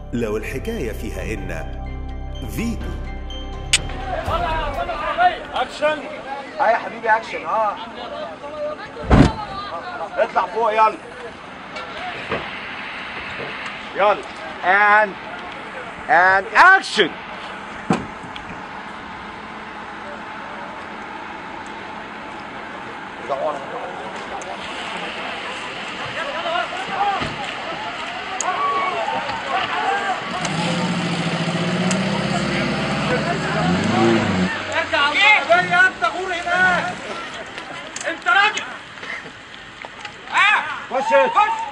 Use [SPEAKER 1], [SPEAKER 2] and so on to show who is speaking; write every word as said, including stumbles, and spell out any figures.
[SPEAKER 1] لو الحكاية فيها إن فيتو.
[SPEAKER 2] اكشن. اه يا حبيبي اكشن. اه اطلع فوق يلا يلا and and action.
[SPEAKER 3] انت راجل. ها
[SPEAKER 2] خش